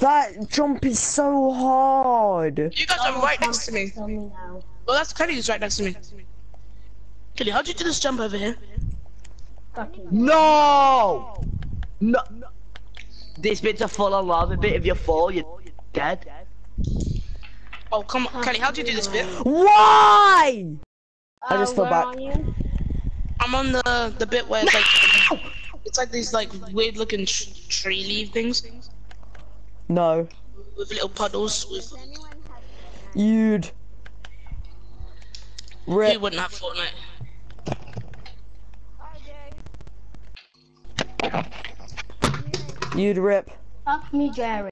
That jump is so hard. You guys are right next to me. Well, that's Kelly's right next to me. Kelly, how'd you do this jump over here? No! No! This bit's a full-on lava bit. If you fall, you're dead. Oh, come on. Kelly, how'd you do this bit? Why? I just fell back. I'm on the bit where it's like these like weird looking tree leaf things. No. With little puddles with... You'd. Who wouldn't have Fortnite? You'd rip. Fuck me, Jerry.